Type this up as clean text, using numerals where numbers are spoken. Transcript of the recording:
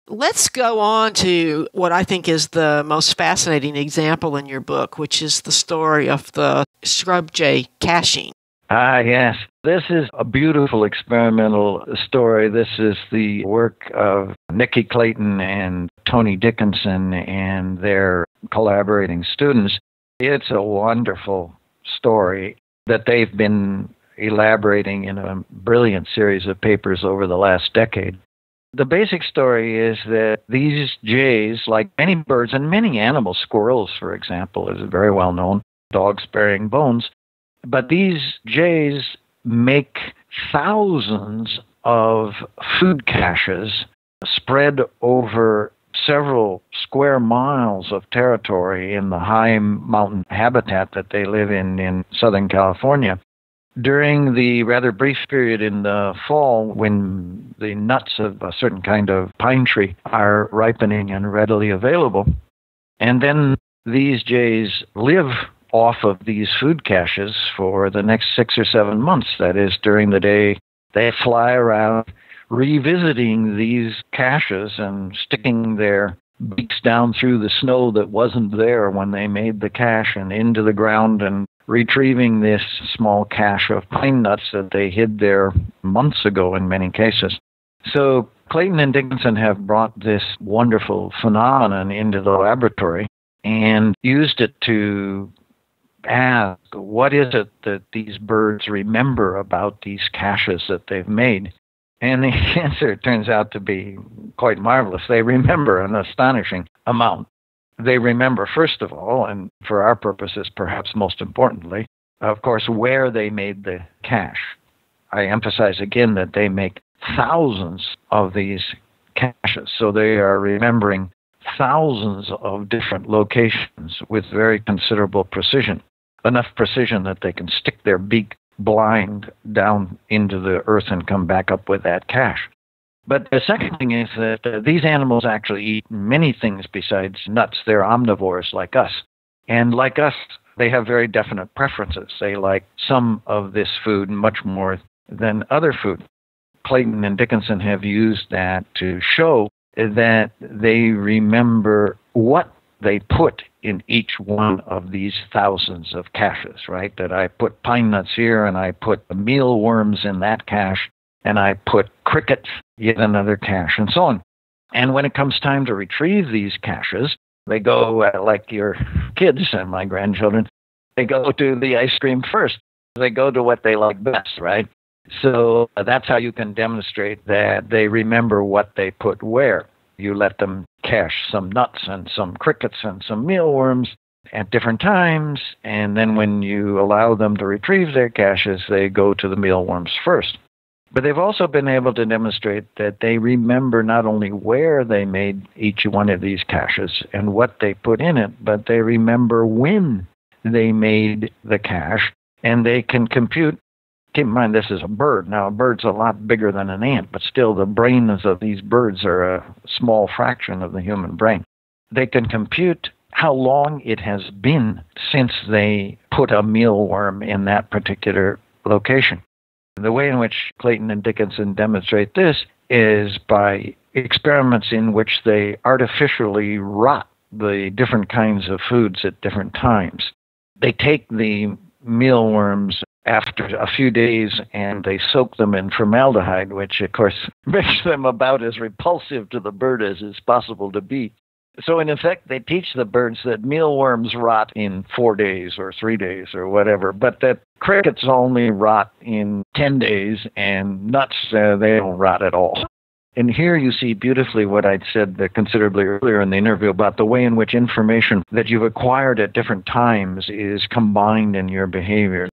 Let's go on to what I think is the most fascinating example in your book, which is the story of the scrub jay caching. Yes. This is a beautiful experimental story. This is the work of Nikki Clayton and Tony Dickinson and their collaborating students. It's a wonderful story that they've been elaborating in a brilliant series of papers over the last decade. The basic story is that these jays, like many birds and many animals, squirrels, for example, is very well known, dogs bearing bones, but these jays make thousands of food caches spread over several square miles of territory in the high mountain habitat that they live in Southern California. During the rather brief period in the fall when the nuts of a certain kind of pine tree are ripening and readily available. And then these jays live off of these food caches for the next 6 or 7 months. That is, during the day, they fly around revisiting these caches and sticking their beaks down through the snow that wasn't there when they made the cache and into the ground and retrieving this small cache of pine nuts that they hid there months ago in many cases. So Clayton and Dickinson have brought this wonderful phenomenon into the laboratory and used it to ask, what is it that these birds remember about these caches that they've made? And the answer turns out to be quite marvelous. They remember an astonishing amount. They remember, first of all, and for our purposes perhaps most importantly, of course, where they made the cache. I emphasize again that they make thousands of these caches, so they are remembering thousands of different locations with very considerable precision, enough precision that they can stick their beak blind down into the earth and come back up with that cache. But the second thing is that these animals actually eat many things besides nuts. They're omnivores like us. And like us, they have very definite preferences. They like some of this food much more than other food. Clayton and Dickinson have used that to show that they remember what they put in each one of these thousands of caches, right? That I put pine nuts here, and I put mealworms in that cache, and I put crickets, yet another cache, and so on. And when it comes time to retrieve these caches, they go, like your kids and my grandchildren, they go to the ice cream first. They go to what they like best, right? So that's how you can demonstrate that they remember what they put where. You let them cache some nuts and some crickets and some mealworms at different times, and then when you allow them to retrieve their caches, they go to the mealworms first. But they've also been able to demonstrate that they remember not only where they made each one of these caches and what they put in it, but they remember when they made the cache, and they can compute. Keep in mind, this is a bird. Now, a bird's a lot bigger than an ant, but still the brains of these birds are a small fraction of the human brain. They can compute how long it has been since they put a mealworm in that particular location. The way in which Clayton and Dickinson demonstrate this is by experiments in which they artificially rot the different kinds of foods at different times. They take the mealworms after a few days and they soak them in formaldehyde, which of course makes them about as repulsive to the bird as is possible to be. So in effect, they teach the birds that mealworms rot in 4 days or 3 days or whatever, but that crickets only rot in 10 days and nuts, they don't rot at all. And here you see beautifully what I'd said considerably earlier in the interview about the way in which information that you've acquired at different times is combined in your behavior.